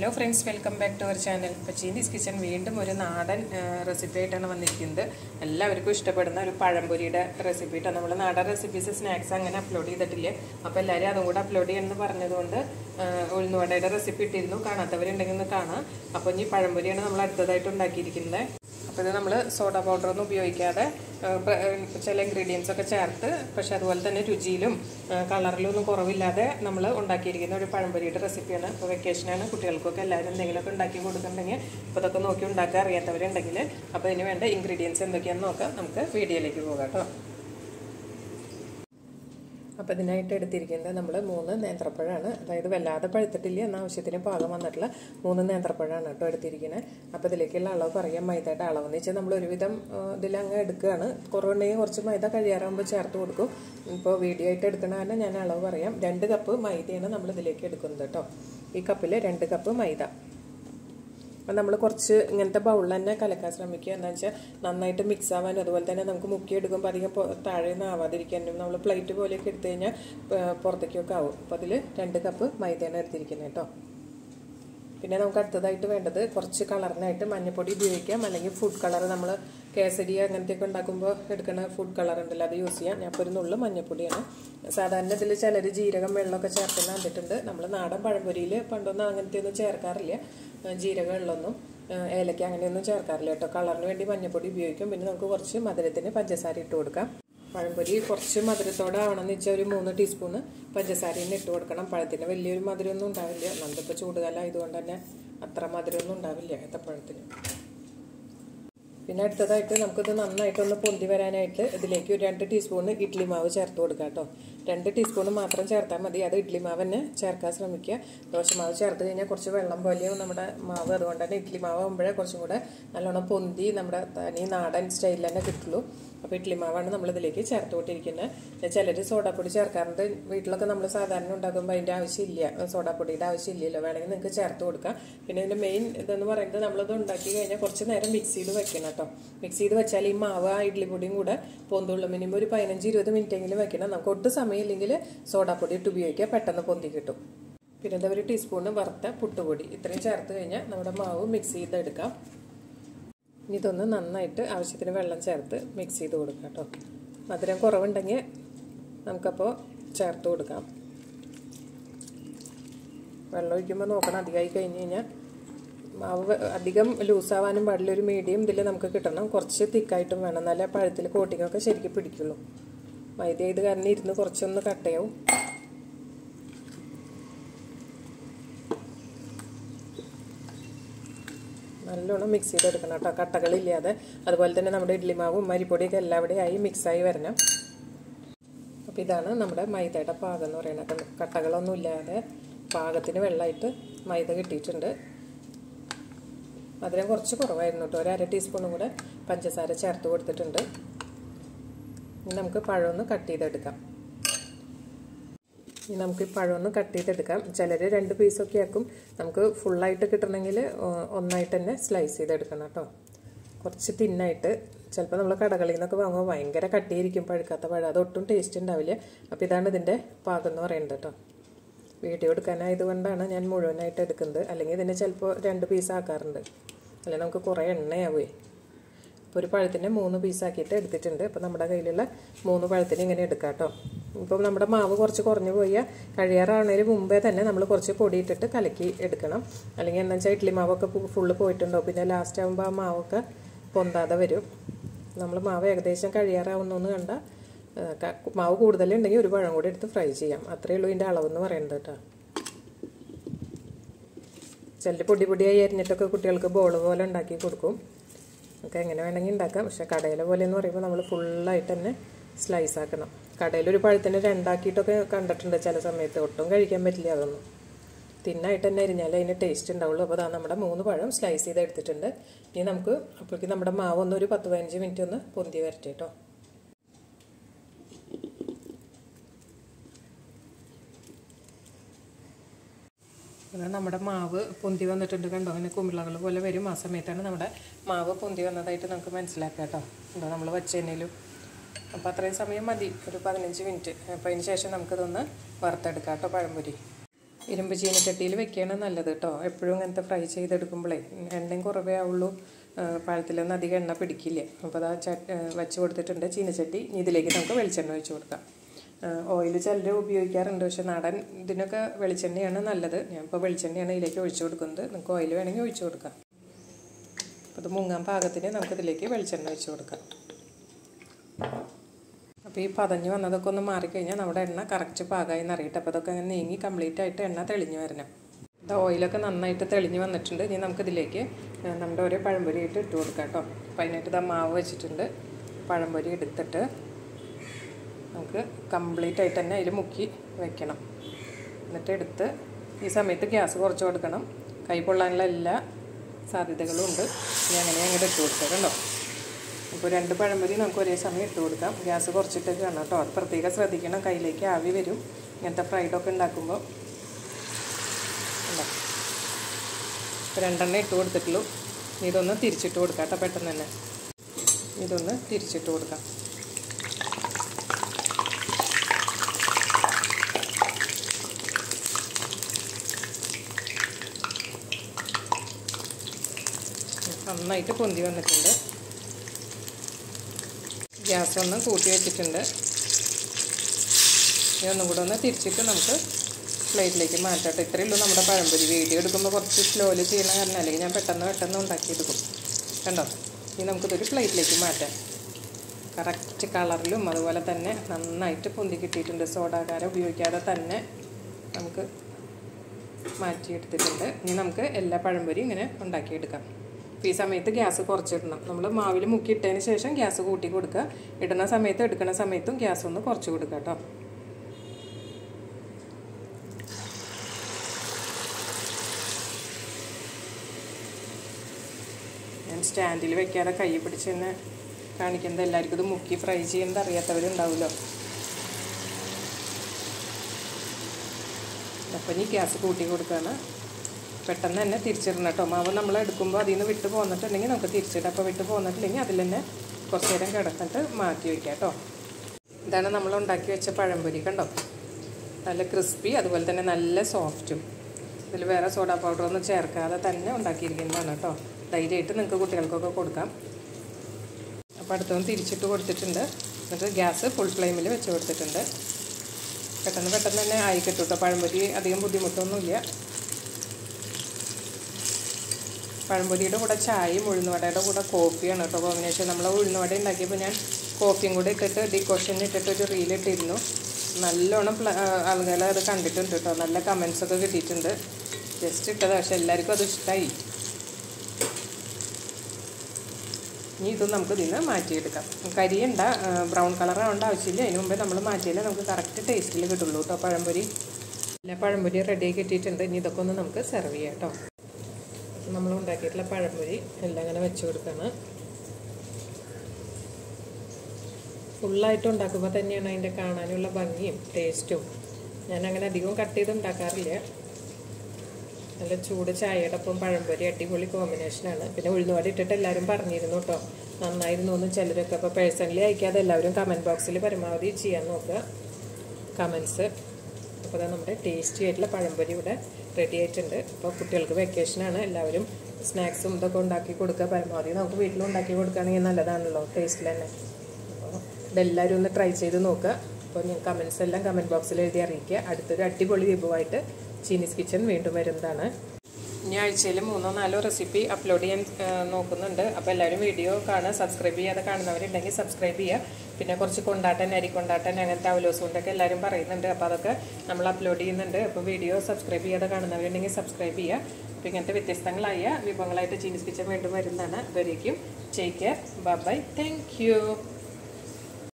Hello friends, welcome back to our channel. പച്ചീനീസ് kitchen വീണ്ടും ഒരു നാടൻ റെസിപ്പി ആയിട്ടാണ് വന്നിരിക്കുന്നത്. എല്ലാവർക്കും ഇഷ്ടപ്പെടുന്ന ഒരു പഴംപൊരിയുടെ റെസിപ്പി ആയിട്ടാണ്. നമ്മൾ നാടൻ റെസിപ്പീസ് സ്നാക്സ് അങ്ങനെ അപ്ലോഡ് ചെയ്തിട്ടില്ല. അപ്പോൾ എല്ലാവരും അതും കൂടെ അപ്ലോഡ് ചെയ്യണമെന്ന് പറഞ്ഞതുകൊണ്ട് ഉഴുന്നുവടയുടെ റെസിപ്പി ഇട്ടിരുന്നു. കാണാത്തവരുണ്ടെങ്കിൽ ഒന്ന് കാണാം. അപ്പോൾ ഇനി പഴംപൊരിയാണ് നമ്മൾ അടുത്തതായിട്ട് ഉണ്ടാക്കിയിരിക്കുന്നത്. അപ്പോൾ ഇത് നമ്മൾ സോഡ പൗഡറൊന്നും ഉപയോഗിക്കാതെ ചില ഇൻഗ്രീഡിയൻസ് ഒക്കെ ചേർത്ത്, പക്ഷെ അതുപോലെ തന്നെ രുചിയിലും കളറിലും ഒന്നും കുറവില്ലാതെ നമ്മൾ ഉണ്ടാക്കിയിരിക്കുന്ന ഒരു പഴംപൊരിയുടെ റെസിപ്പിയാണ്. ഇപ്പോൾ വെക്കേഷനാണ്, കുട്ടികൾക്കൊക്കെ എല്ലാവരും എന്തെങ്കിലുമൊക്കെ ഉണ്ടാക്കി കൊടുക്കുന്നുണ്ടെങ്കിൽ ഇപ്പോൾ ഇതൊക്കെ നോക്കി ഉണ്ടാക്കാൻ അറിയാത്തവരുണ്ടെങ്കിൽ അപ്പോൾ ഇതിന് വേണ്ട ഇൻഗ്രീഡിയൻസ് എന്തൊക്കെയാണെന്ന് നോക്കാം. നമുക്ക് വീഡിയോയിലേക്ക് പോകാം കേട്ടോ. അപ്പോൾ ഇതിനായിട്ട് എടുത്തിരിക്കുന്നത് നമ്മൾ 3 നേന്ത്രപ്പഴമാണ്. അതായത് വല്ലാതെ പഴുത്തിട്ടില്ല, എന്ന ആവശ്യത്തിന് പാകം വന്നിട്ടുള്ള 3 നേന്ത്രപ്പഴമാണ് കേട്ടോ എടുത്തിരിക്കുന്നത്. അപ്പോൾ ഇതിലേക്കുള്ള അളവ് പറയാം. മൈദയുടെ അളവെന്ന് വെച്ചാൽ നമ്മൾ ഒരുവിധം ഇതിലങ്ങ് എടുക്കുകയാണ്. കുറവുണ്ടെങ്കിൽ കുറച്ച് മൈദ കഴിയാറാകുമ്പോൾ ചേർത്ത് കൊടുക്കും. ഇപ്പോൾ വീഡിയോ ആയിട്ട് എടുക്കണ കാരണം ഞാൻ അളവ് പറയാം. 2 കപ്പ് മൈദയാണ് നമ്മൾ ഇതിലേക്ക് എടുക്കുന്നത് കേട്ടോ. ഈ കപ്പിൽ 2 കപ്പ് മൈദ. അപ്പം നമ്മൾ കുറച്ച് ഇങ്ങനത്തെ ബൗളിൽ തന്നെ കലക്കാൻ ശ്രമിക്കുക. എന്താ വെച്ചാൽ നന്നായിട്ട് മിക്സ് ആവാനും അതുപോലെ തന്നെ നമുക്ക് മുക്കിയെടുക്കുമ്പോൾ അധികം താഴെ നിന്ന് ആവാതിരിക്കാനും നമ്മൾ പ്ലേറ്റ് പോലെയൊക്കെ എടുത്തു കഴിഞ്ഞാൽ പുറത്തേക്കൊക്കെ ആവും. അപ്പോൾ അതിൽ 2 കപ്പ് മൈദയാണ് എടുത്തിരിക്കുന്നത് കേട്ടോ. പിന്നെ നമുക്ക് അടുത്തതായിട്ട് വേണ്ടത് കുറച്ച് കളറിനായിട്ട് മഞ്ഞൾപ്പൊടി ഉപയോഗിക്കാം, അല്ലെങ്കിൽ ഫുഡ് കളർ നമ്മൾ കേസരി അങ്ങനത്തെയൊക്കെ ഉണ്ടാക്കുമ്പോൾ എടുക്കുന്ന ഫുഡ് കളർ ഉണ്ടല്ലോ, അത് യൂസ് ചെയ്യാം. ഞാൻ ഇപ്പോൾ ഒരു നുള്ളു മഞ്ഞൾപ്പൊടിയാണ്. സാധാരണ ഇതിൽ ചിലർ ജീരകം വെള്ളമൊക്കെ ചേർക്കുന്ന കണ്ടിട്ടുണ്ട്. നമ്മൾ നാടൻ പഴംപൊരിയിൽ പണ്ടൊന്നും അങ്ങനത്തെ ഒന്നും ചേർക്കാറില്ല. ജീരകം വെള്ളമൊന്നും ഏലക്ക അങ്ങനെയൊന്നും ചേർക്കാറില്ല കേട്ടോ. കളറിന് വേണ്ടി മഞ്ഞൾപ്പൊടി ഉപയോഗിക്കും. പിന്നെ നമുക്ക് കുറച്ച് മധുരത്തിന് പഞ്ചസാര ഇട്ട് കൊടുക്കാം. പഴംപൊരി കുറച്ച് മധുരത്തോടെ ആവണമെന്ന് വെച്ചാൽ ഒരു 3 ടീസ്പൂണ് പഞ്ചസാരയും ഇട്ട് കൊടുക്കണം. പഴത്തിന് വലിയൊരു മധുരമൊന്നും ഉണ്ടാവില്ല. നമ്മളിപ്പോൾ ചൂടുകാലം ആയതുകൊണ്ട് തന്നെ അത്ര മധുരമൊന്നും ഉണ്ടാവില്ല ഏത്തപ്പഴത്തിന്. പിന്നെ അടുത്തതായിട്ട് നമുക്കിത് നന്നായിട്ടൊന്ന് പൊന്തി വരാനായിട്ട് ഇതിലേക്ക് ഒരു 2 ടീസ്പൂണ് ഇഡ്ഡലി മാവ് ചേർത്ത് കൊടുക്കാം കേട്ടോ. 2 ടീസ്പൂണ് മാത്രം ചേർത്താൽ മതി. അത് ഇഡ്ഡലി മാവ് തന്നെ ചേർക്കാൻ ശ്രമിക്കുക. ദോശമാവ് ചേർത്ത് കഴിഞ്ഞാൽ കുറച്ച് വെള്ളം പോലെയും നമ്മുടെ മാവ്. അതുകൊണ്ട് തന്നെ ഇഡ്ഡലി മാവ് ആകുമ്പോഴേ കുറച്ചും കൂടെ നല്ലോണം പൊന്തി നമ്മുടെ തനി നാടൻ സ്റ്റൈലിൽ തന്നെ കിട്ടുള്ളൂ. അപ്പോൾ ഇഡ്ഡലി മാവാണ് നമ്മളിതിലേക്ക് ചേർത്ത് കൊണ്ടിരിക്കുന്നത്. ചിലർ സോഡാപ്പൊടി ചേർക്കാറുണ്ട്. വീട്ടിലൊക്കെ നമ്മൾ സാധാരണ ഉണ്ടാക്കുമ്പോൾ അതിൻ്റെ ആവശ്യമില്ല, സോഡാപ്പൊടിയുടെ ആവശ്യമില്ലല്ലോ. വേണമെങ്കിൽ നിങ്ങൾക്ക് ചേർത്ത് കൊടുക്കാം. പിന്നെ ഇതിൻ്റെ മെയിൻ ഇതെന്ന് പറയുന്നത് നമ്മളിത് ഉണ്ടാക്കി കഴിഞ്ഞാൽ കുറച്ച് നേരം മിക്സ് ചെയ്ത് വെക്കണം കേട്ടോ. മിക്സ് ചെയ്ത് വെച്ചാൽ ഈ മാവ് ആ ഇഡ്ഡലി പൊടിയും കൂടെ പൊന്തുള്ളൂ. മിനിമം ഒരു 15-20 മിനിറ്റെങ്കിലും വെക്കണം. നമുക്ക് ഒട്ടും സമയമില്ലെങ്കിൽ സോഡാപ്പൊടി ഇട്ട് ഉപയോഗിക്കുക, പെട്ടെന്ന് പൊന്തി കിട്ടും. പിന്നെ ഇത് 1 ടീസ്പൂണ് വറുത്ത പുട്ടുപൊടി ഇത്രയും ചേർത്ത് കഴിഞ്ഞാൽ നമ്മുടെ മാവ് മിക്സ് ചെയ്തെടുക്കാം. ഇനി ഇതൊന്ന് നന്നായിട്ട് ആവശ്യത്തിന് വെള്ളം ചേർത്ത് മിക്സ് ചെയ്ത് കൊടുക്കാം കേട്ടോ. മധുരം കുറവുണ്ടെങ്കിൽ നമുക്കപ്പോൾ ചേർത്ത് കൊടുക്കാം. വെള്ളം ഒഴിക്കുമ്പോൾ നോക്കണം, അധികമായി കഴിഞ്ഞ് കഴിഞ്ഞാൽ മാവ് അധികം ലൂസാവാനും പാടില്ല. ഒരു മീഡിയം ഇതിൽ നമുക്ക് കിട്ടണം. കുറച്ച് തിക്കായിട്ടും വേണം, എന്നാലേ പഴത്തിൽ കോട്ടിങ്ങൊക്കെ ശരിക്കും പിടിക്കുള്ളൂ. മൈദ ഇത് കാരണം ഇരുന്ന് കുറച്ചൊന്ന് കട്ടയാവും. നല്ലോണം മിക്സ് ചെയ്തെടുക്കണം കേട്ടോ, കട്ടകളില്ലാതെ. അതുപോലെ തന്നെ നമ്മുടെ ഇഡ്ഡലി മാവും അരിപ്പൊടിയൊക്കെ എല്ലാവിടെയും ആയി മിക്സായി വരണം. അപ്പോൾ ഇതാണ് നമ്മുടെ മൈദയുടെ പാകം എന്ന് പറയുന്നത്. കട്ടകളൊന്നും ഇല്ലാതെ പാകത്തിന് വെള്ളമായിട്ട് മൈദ കിട്ടിയിട്ടുണ്ട്. മധുരം കുറച്ച് കുറവായിരുന്നു കേട്ടോ. ഒരു 1/2 ടീസ്പൂണും കൂടെ പഞ്ചസാര ചേർത്ത് കൊടുത്തിട്ടുണ്ട്. ഇനി നമുക്ക് പഴമൊന്ന് കട്ട് ചെയ്തെടുക്കാം. ഇനി നമുക്ക് ഈ പഴമൊന്ന് കട്ട് ചെയ്തെടുക്കാം. ചിലർ 2 പീസൊക്കെ ആക്കും. നമുക്ക് ഫുള്ളായിട്ട് കിട്ടണമെങ്കിൽ ഒന്നായിട്ട് തന്നെ സ്ലൈസ് ചെയ്തെടുക്കണം കേട്ടോ. കുറച്ച് തിന്നായിട്ട്. ചിലപ്പോൾ നമ്മൾ കടകളിൽ നിന്നൊക്കെ വാങ്ങുമ്പോൾ ഭയങ്കര കട്ടിയിരിക്കും പഴുക്കാത്ത പഴം. അതൊട്ടും ടേസ്റ്റ് ഉണ്ടാവില്ല. അപ്പോൾ ഇതാണ് ഇതിൻ്റെ പാകം എന്ന് പറയുന്നത് കേട്ടോ. വീഡിയോ എടുക്കാനായതുകൊണ്ടാണ് ഞാൻ മുഴുവനായിട്ട് എടുക്കുന്നത്. അല്ലെങ്കിൽ ഇതിനെ ചിലപ്പോൾ 2 പീസ് ആക്കാറുണ്ട്. അല്ലെങ്കിൽ നമുക്ക് കുറേ എണ്ണയാവുമേ. ഇപ്പോൾ ഒരു പഴത്തിനെ 3 പീസാക്കിയിട്ട് എടുത്തിട്ടുണ്ട്. അപ്പോൾ നമ്മുടെ കയ്യിലുള്ള 3 പഴത്തിന് ഇങ്ങനെ എടുക്കാം കേട്ടോ. ഇപ്പം നമ്മുടെ മാവ് കുറച്ച് കുറഞ്ഞു പോയാൽ കഴിയാറാവുന്നതിന് മുമ്പേ തന്നെ നമ്മൾ കുറച്ച് പൊടി ഇട്ടിട്ട് കലക്കി എടുക്കണം. അല്ലെങ്കിൽ എന്താ വെച്ചാൽ ഇഡ്ഡലി മാവൊക്കെ ഫുള്ള് പോയിട്ടുണ്ടാവും. പിന്നെ ലാസ്റ്റ് ആകുമ്പോൾ ആ മാവൊക്കെ പൊന്താതെ വരും. നമ്മൾ മാവ് ഏകദേശം കഴിയാറാവുന്നു കണ്ടാൽ മാവ് കൂടുതലുണ്ടെങ്കിൽ ഒരു പഴം കൂടി എടുത്ത് ഫ്രൈ ചെയ്യാം. അത്രയേ ഉള്ളൂ ഇതിൻ്റെ അളവെന്ന് പറയുന്നത് കേട്ടോ. ചില പൊടിയായി അരിഞ്ഞിട്ടൊക്കെ കുട്ടികൾക്ക് ബോൾ പോലെ ഉണ്ടാക്കി കൊടുക്കും. നമുക്ക് എങ്ങനെ വേണമെങ്കിൽ ഉണ്ടാക്കാം. പക്ഷേ കടയിലെ പോലെ എന്ന് പറയുമ്പോൾ നമ്മൾ ഫുള്ളായിട്ട് തന്നെ സ്ലൈസ് ആക്കണം. കടയിലൊരു പഴത്തിന് 2 ആക്കിയിട്ടൊക്കെ കണ്ടിട്ടുണ്ട് ചില സമയത്ത്. ഒട്ടും കഴിക്കാൻ പറ്റില്ല അതൊന്നും. തിന്നായിട്ട് തന്നെ അരിഞ്ഞാലേ അതിന് ടേസ്റ്റ് ഉണ്ടാവുള്ളൂ. അപ്പോൾ അതാണ് നമ്മുടെ 3 പഴം സ്ലൈസ് ചെയ്ത് എടുത്തിട്ടുണ്ട്. ഇനി നമുക്ക് അപ്പോഴേക്കും നമ്മുടെ മാവ് ഒന്ന് ഒരു 10-15 മിനിറ്റ് ഒന്ന് പൊന്തി വരട്ടെ കേട്ടോ. നമ്മുടെ മാവ് പൊന്തി വന്നിട്ടുണ്ട് കണ്ടോ. അങ്ങനെ കുമിളകൾ പോലെ വരും. ആ സമയത്താണ് നമ്മുടെ മാവ് പൊന്തി വന്നതായിട്ട് നമുക്ക് മനസ്സിലാക്കാം കേട്ടോ. എന്താ നമ്മൾ വെച്ചതിനേലും. അപ്പോൾ അത്രയും സമയം മതി, ഒരു 15 മിനിറ്റ്. അപ്പോൾ അതിന് ശേഷം നമുക്കിതൊന്ന് വറുത്തെടുക്കാം കേട്ടോ പഴംപൊരി. ഇരുമ്പ് ചീനച്ചട്ടിയിൽ വെക്കുകയാണ് നല്ലത് കേട്ടോ. എപ്പോഴും ഇങ്ങനത്തെ ഫ്രൈ ചെയ്തെടുക്കുമ്പോഴേ എണ്ണയും കുറവേ ആവുള്ളൂ, പഴത്തിലൊന്നും അധികം എണ്ണ പിടിക്കില്ല. അപ്പോൾ അത് വെച്ച് കൊടുത്തിട്ടുണ്ട് ചീനച്ചട്ടി. ഇതിലേക്ക് നമുക്ക് വെളിച്ചെണ്ണ ഒഴിച്ച് കൊടുക്കാം. ഓയിൽ ചിലർ ഉപയോഗിക്കാറുണ്ട്, പക്ഷേ നാടൻ ഇതിനൊക്കെ വെളിച്ചെണ്ണയാണ് നല്ലത്. ഞാനിപ്പോൾ വെളിച്ചെണ്ണയാണ് ഇതിലേക്ക് ഒഴിച്ച് കൊടുക്കുന്നത്. നിങ്ങൾക്ക് ഓയിൽ വേണമെങ്കിൽ ഒഴിച്ച് കൊടുക്കാം. അപ്പോൾ അത് മുങ്ങാൻ പാകത്തിന് നമുക്കിതിലേക്ക് വെളിച്ചെണ്ണ ഒഴിച്ച് കൊടുക്കാം. അപ്പോൾ ഈ പതഞ്ഞ് വന്നതൊക്കെ ഒന്ന് മാറിക്കഴിഞ്ഞാൽ നമ്മുടെ എണ്ണ കറക്റ്റ് പാകമായി എന്നറിയട്ടെ. അപ്പോൾ അതൊക്കെ അങ്ങനെ നീങ്ങി കംപ്ലീറ്റ് ആയിട്ട് എണ്ണ തെളിഞ്ഞ് വരണം. ഇത് ഓയിലൊക്കെ നന്നായിട്ട് തെളിഞ്ഞ് വന്നിട്ടുണ്ട്. ഇനി നമുക്കിതിലേക്ക് നമ്മുടെ ഓരോ പഴംപൊരി ആയിട്ട് ഇട്ട് കൊടുക്കാം കേട്ടോ. അപ്പോൾ അതിനായിട്ട് ഇത് മാവ് വെച്ചിട്ടുണ്ട്. പഴംപൊരി എടുത്തിട്ട് നമുക്ക് കംപ്ലീറ്റ് ആയിട്ട് തന്നെ അതിൽ മുക്കി വയ്ക്കണം. എന്നിട്ട് എടുത്ത് ഈ സമയത്ത് ഗ്യാസ് കുറച്ച് കൊടുക്കണം. കൈ പൊള്ളാനുള്ള എല്ലാ സാധ്യതകളും ഉണ്ട്. ഇനി അങ്ങനെ അങ്ങോട്ട് ഇട്ട് കൊടുക്കാം കേട്ടോ. അപ്പോൾ 2 പഴംപൊരി നമുക്ക് ഒരേ സമയം ഇട്ട് കൊടുക്കാം. ഗ്യാസ് കുറച്ചിട്ടൊക്കെ വേണം കേട്ടോ. അത് പ്രത്യേകം ശ്രദ്ധിക്കണം, കയ്യിലേക്ക് ആവി വരും ഇങ്ങനത്തെ ഫ്രൈഡൊക്കെ ഉണ്ടാക്കുമ്പോൾ. ഉണ്ടോ, ഇപ്പോൾ 2 ഇട്ട് കൊടുത്തിട്ടുള്ളൂ. ഇതൊന്ന് തിരിച്ചിട്ട് കൊടുക്കാം കേട്ടോ. പെട്ടെന്ന് തന്നെ ഇതൊന്ന് തിരിച്ചിട്ട് കൊടുക്കാം. നന്നായിട്ട് പൊന്തി വന്നിട്ടുണ്ട്. ഗ്യാസ് ഒന്ന് കൂട്ടി വെച്ചിട്ടുണ്ട്. ഇതൊന്നും കൂടെ ഒന്ന് തിരിച്ചിട്ട് നമുക്ക് പ്ലേറ്റിലേക്ക് മാറ്റാം. ഇത്രയേ ഉള്ളൂ നമ്മുടെ പഴംപൊരി. വീഡിയോ എടുക്കുമ്പോൾ കുറച്ച് സ്ലോയിൽ ചെയ്യണ കാരണം, അല്ലെങ്കിൽ ഞാൻ പെട്ടെന്ന് ഉണ്ടാക്കിയെടുക്കും. കണ്ടോ, ഇനി നമുക്കിതൊരു പ്ലേറ്റിലേക്ക് മാറ്റാം. കറക്റ്റ് കളറിലും അതുപോലെ തന്നെ നന്നായിട്ട് പൊന്തി കിട്ടിയിട്ടുണ്ട്. സോഡാകാരം ഉപയോഗിക്കാതെ തന്നെ നമുക്ക് മാറ്റിയെടുത്തിട്ടുണ്ട്. ഇനി നമുക്ക് എല്ലാ പഴംപൊരിയും ഇങ്ങനെ ഉണ്ടാക്കിയെടുക്കാം. ഈ സമയത്ത് ഗ്യാസ് കുറച്ചിടണം. നമ്മൾ മാവിൽ മുക്കിയിട്ടതിന് ശേഷം ഗ്യാസ് കൂട്ടി കൊടുക്കുക. ഇടുന്ന സമയത്തും എടുക്കുന്ന സമയത്തും ഗ്യാസ് ഒന്ന് കുറച്ച് കൊടുക്കുക കേട്ടോ. ഞാൻ സ്റ്റാൻഡിൽ വെക്കാതെ കൈ പിടിച്ച് തന്നെ കാണിക്കുന്നത്. എല്ലാവർക്കും ഇത് മുക്കി ഫ്രൈ ചെയ്യുന്നത് അറിയാത്തവരുണ്ടാവുമല്ലോ. അപ്പം ഇനി ഗ്യാസ് കൂട്ടി കൊടുക്കുകയാണ്. പെട്ടെന്ന് തന്നെ തിരിച്ചിടണം കേട്ടോ. മാവ് നമ്മൾ എടുക്കുമ്പോൾ അതിൽ നിന്ന് വിട്ട് പോന്നിട്ടുണ്ടെങ്കിൽ നമുക്ക് തിരിച്ചിടാം. അപ്പോൾ വിട്ട് പോന്നിട്ടില്ലെങ്കിൽ അതിൽ തന്നെ കുറച്ച് നേരം കിടന്നിട്ട് മാറ്റി വയ്ക്കാം കേട്ടോ. ഇതാണ് നമ്മൾ ഉണ്ടാക്കി വെച്ച പഴംപൊരി. കണ്ടോ, നല്ല ക്രിസ്പി, അതുപോലെ തന്നെ നല്ല സോഫ്റ്റും. ഇതിൽ വേറെ സോഡാ പൗഡറൊന്നും ചേർക്കാതെ തന്നെ ഉണ്ടാക്കിയിരിക്കുന്നതാണ് കേട്ടോ. ധൈര്യമായിട്ട് നിങ്ങൾക്ക് കുട്ടികൾക്കൊക്കെ കൊടുക്കാം. അപ്പോൾ അടുത്തൊന്ന് തിരിച്ചിട്ട് കൊടുത്തിട്ടുണ്ട്. എന്നിട്ട് ഗ്യാസ് ഫുൾ ഫ്ലെയിമിൽ വെച്ച് കൊടുത്തിട്ടുണ്ട്. പെട്ടെന്ന് തന്നെ ആയി കിട്ടും കേട്ടോ. പഴംപൊരി അധികം ബുദ്ധിമുട്ടൊന്നുമില്ല. പഴംപൊരിയുടെ കൂടെ ചായയും ഉഴുന്നുവടയുടെ കൂടെ കോഫിയാണ് കേട്ടോ കോമ്പിനേഷൻ. നമ്മൾ ഉഴുന്നുവട ഉണ്ടാക്കിയപ്പോൾ ഞാൻ കോഫിയും കൂടെ ഇട്ടിട്ട് ഡിക്കോഷൻ ഇട്ടിട്ട് ഒരു റീലിട്ടിരുന്നു. നല്ലോണം ആളുകൾ അത് കണ്ടിട്ടുണ്ട് കേട്ടോ. നല്ല കമൻസൊക്കെ കിട്ടിയിട്ടുണ്ട്. ജസ്റ്റ് ഇട്ടത്, പക്ഷെ എല്ലാവർക്കും അത് ഇഷ്ടമായി. ഇനി ഇതും നമുക്ക് ഇതിൽ നിന്ന് മാറ്റിയെടുക്കാം. കരിയുണ്ട, ബ്രൗൺ കളറാവേണ്ട ആവശ്യമില്ല. അതിന് മുമ്പേ നമ്മൾ മാറ്റിയാലേ നമുക്ക് കറക്റ്റ് ടേസ്റ്റിൽ കിട്ടുള്ളൂ കേട്ടോ പഴംപൊരി. എല്ലാ പഴംപൊരി റെഡിയായി കിട്ടിയിട്ടുണ്ട്. ഇനി ഇതൊക്കെ ഒന്ന് നമുക്ക് സെർവ് ചെയ്യാം കേട്ടോ. നമ്മൾ ഉണ്ടാക്കിയിട്ടുള്ള പഴംപൊരി എല്ലാം ഇങ്ങനെ വെച്ച് കൊടുക്കണം. ഫുള്ളായിട്ട് ഉണ്ടാക്കുമ്പോൾ തന്നെയാണ് അതിൻ്റെ കാണാനുള്ള ഭംഗിയും ടേസ്റ്റും. ഞാനങ്ങനെ അധികം കട്ട് ചെയ്ത് ഉണ്ടാക്കാറില്ല. നല്ല ചൂട് ചായയുടെ ഒപ്പം പഴംപൊരി അടിപൊളി കോമ്പിനേഷനാണ്. പിന്നെ ഉഴുന്നുവട ഇട്ടിട്ട് എല്ലാവരും പറഞ്ഞിരുന്നു കേട്ടോ, നന്നായിരുന്നു എന്ന് ചിലരൊക്കെ. അപ്പോൾ പേഴ്സണലി അയക്കാതെ എല്ലാവരും കമൻറ്റ് ബോക്സിൽ പരമാവധി ചെയ്യാൻ നോക്കുക കമൻസ്. അപ്പോൾ അത് നമ്മുടെ ടേസ്റ്റി ആയിട്ടുള്ള പഴംപൊരി ഇവിടെ റെഡി ആയിട്ടുണ്ട്. അപ്പോൾ കുട്ടികൾക്ക് വെക്കേഷനാണ്, എല്ലാവരും സ്നാക്സും ഇതൊക്കെ ഉണ്ടാക്കി കൊടുക്കുക. പരമാവധി നമുക്ക് വീട്ടിലും ഉണ്ടാക്കി കൊടുക്കുകയാണെങ്കിൽ നല്ലതാണല്ലോ, ടേസ്റ്റിൽ തന്നെ. അപ്പോൾ ഇതെല്ലാവരും ഒന്ന് ട്രൈ ചെയ്ത് നോക്കുക. അപ്പോൾ ഞാൻ കമൻസ് എല്ലാം കമൻറ്റ് ബോക്സിൽ എഴുതി അറിയിക്കുക. അടുത്തൊരു അടിപൊളി വിഭവമായിട്ട് ചീനീസ് കിച്ചൺ വീണ്ടും വരുന്നതാണ്. ഇനി ആഴ്ചയിൽ 3-4 റെസിപ്പി അപ്ലോഡ് ചെയ്യാൻ നോക്കുന്നുണ്ട്. അപ്പോൾ എല്ലാവരും വീഡിയോ കാണുക. സബ്സ്ക്രൈബ് ചെയ്യാതെ കാണുന്നവരുണ്ടെങ്കിൽ സബ്സ്ക്രൈബ് ചെയ്യുക. പിന്നെ കുറച്ച് കൊണ്ടാട്ടൻ, അരിക്കൊണ്ടാട്ടൻ, അങ്ങനത്തെ അവലോസ് കൊണ്ടൊക്കെ എല്ലാവരും പറയുന്നുണ്ട്. അപ്പോൾ അതൊക്കെ നമ്മൾ അപ്ലോഡ് ചെയ്യുന്നുണ്ട്. അപ്പോൾ വീഡിയോ സബ്സ്ക്രൈബ് ചെയ്യാതെ കാണുന്നവരുണ്ടെങ്കിൽ സബ്സ്ക്രൈബ് ചെയ്യുക. അപ്പോൾ ഇങ്ങനത്തെ വ്യത്യസ്തങ്ങളായ വിഭവങ്ങളായിട്ട് ചീനീസ് കിച്ചൺ വീണ്ടും വരുന്നതാണ്. അതുവരേക്കും take care, bye, thank U.